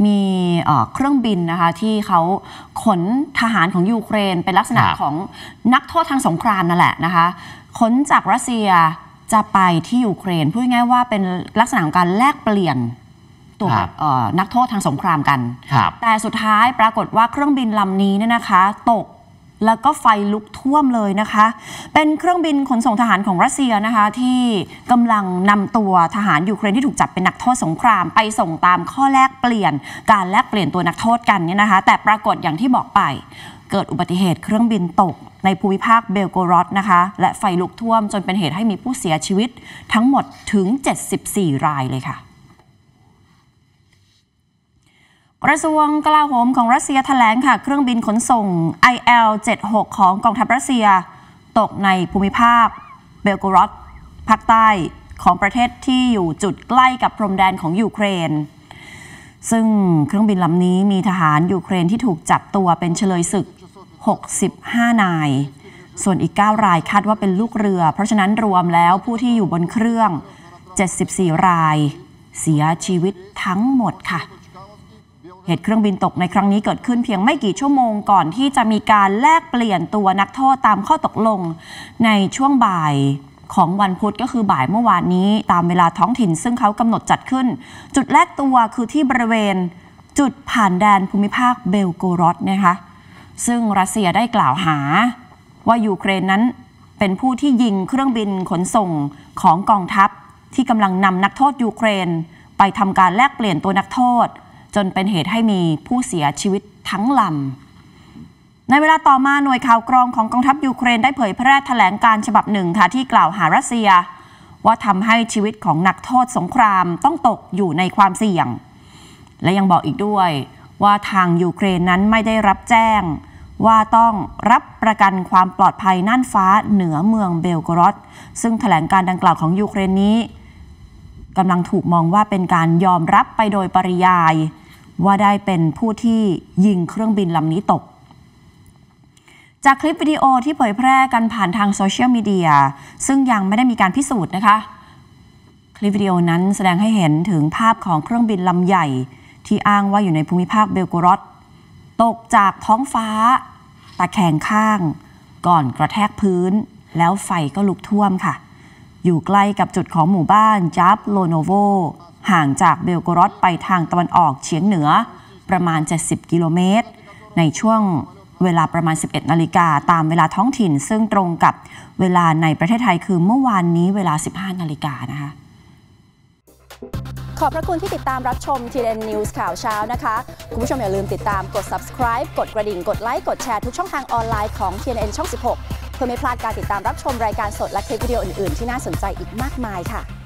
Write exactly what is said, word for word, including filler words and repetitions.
มีเครื่องบินนะคะที่เขาขนทหารของยูเครนเป็นลักษณะของนักโทษทางสงครามนั่นแหละนะคะขนจากรัสเซียจะไปที่ยูเครนพูดง่ายๆว่าเป็นลักษณะของการแลกเปลี่ยนตัวนักโทษทางสงครามกันแต่สุดท้ายปรากฏว่าเครื่องบินลำนี้เนี่ยนะคะตกแล้วก็ไฟลุกท่วมเลยนะคะเป็นเครื่องบินขนส่งทหารของรัสเซียนะคะที่กำลังนำตัวทหารยูเครนที่ถูกจับเป็นนักโทษสงครามไปส่งตามข้อแลกเปลี่ยนการแลกเปลี่ยนตัวนักโทษกันเนี่ยนะคะแต่ปรากฏอย่างที่บอกไปเกิดอุบัติเหตุเครื่องบินตกในภูมิภาคเบลโกรอดนะคะและไฟลุกท่วมจนเป็นเหตุให้มีผู้เสียชีวิตทั้งหมดถึงเจ็ดสิบสี่รายเลยค่ะกระทรวงกลาโหมของรัสเซียแถลงค่ะเครื่องบินขนส่ง ไอ แอล เจ็ดสิบหก ของกองทัพรัสเซียตกในภูมิภาคเบลโกรอดภาคใต้ของประเทศที่อยู่จุดใกล้กับพรมแดนของยูเครนซึ่งเครื่องบินลำนี้มีทหารยูเครนที่ถูกจับตัวเป็นเฉลยศึกหกสิบห้านายส่วนอีกเก้ารายคาดว่าเป็นลูกเรือเพราะฉะนั้นรวมแล้วผู้ที่อยู่บนเครื่องเจ็ดสิบสี่รายเสียชีวิตทั้งหมดค่ะเหตุเครื่องบินตกในครั้งนี้เกิดขึ้นเพียงไม่กี่ชั่วโมงก่อนที่จะมีการแลกเปลี่ยนตัวนักโทษตามข้อตกลงในช่วงบ่ายของวันพุธก็คือบ่ายเมื่อวานนี้ตามเวลาท้องถิ่นซึ่งเขากำหนดจัดขึ้นจุดแลกตัวคือที่บริเวณจุดผ่านแดนภูมิภาคเบลโกรอดนะคะซึ่งรัสเซียได้กล่าวหาว่ายูเครนนั้นเป็นผู้ที่ยิงเครื่องบินขนส่งของกองทัพที่กำลังนำนักโทษยูเครนไปทำการแลกเปลี่ยนตัวนักโทษจนเป็นเหตุให้มีผู้เสียชีวิตทั้งลำในเวลาต่อมาหน่วยข่าวกรองของกองทัพยูเครนได้เผยแพร่แถลงการฉบับหนึ่งค่ะที่กล่าวหารัสเซียว่าทำให้ชีวิตของนักโทษสงครามต้องตกอยู่ในความเสี่ยงและยังบอกอีกด้วยว่าทางยูเครนนั้นไม่ได้รับแจ้งว่าต้องรับประกันความปลอดภัยน่านฟ้าเหนือเมืองเบลโกรอดซึ่งแถลงการดังกล่าวของยูเครนนี้กำลังถูกมองว่าเป็นการยอมรับไปโดยปริยายว่าได้เป็นผู้ที่ยิงเครื่องบินลำนี้ตกจากคลิปวิดีโอที่เผยแพร่กันผ่านทางโซเชียลมีเดียซึ่งยังไม่ได้มีการพิสูจน์นะคะคลิปวิดีโอนั้นแสดงให้เห็นถึงภาพของเครื่องบินลำใหญ่ที่อ้างว่าอยู่ในภูมิภาคเบลโกรอดตกจากท้องฟ้าตะแคงข้างก่อนกระแทกพื้นแล้วไฟก็ลุกท่วมค่ะอยู่ใกล้กับจุดของหมู่บ้านจับโลโนโวห่างจากเบลโกรอดไปทางตะวันออกเฉียงเหนือประมาณเจ็ดสิบกิโลเมตรในช่วงเวลาประมาณสิบเอ็ดนาฬิกาตามเวลาท้องถิ่นซึ่งตรงกับเวลาในประเทศไทยคือเมื่อวานนี้เวลาสิบห้านาฬิกานะคะขอบพระคุณที่ติดตามรับชม ที เอ็น News ข่าวเช้านะคะคุณผู้ชมอย่าลืมติดตามกด Subscribe กดกระดิ่งกดไลค์กดแชร์ทุกช่องทางออนไลน์ของ ที เอ็น เอ็น ช่อง สิบหกเพื่อไม่พลาดการติดตามรับชมรายการสดและคลิปวิดีโออื่นๆที่น่าสนใจอีกมากมายค่ะ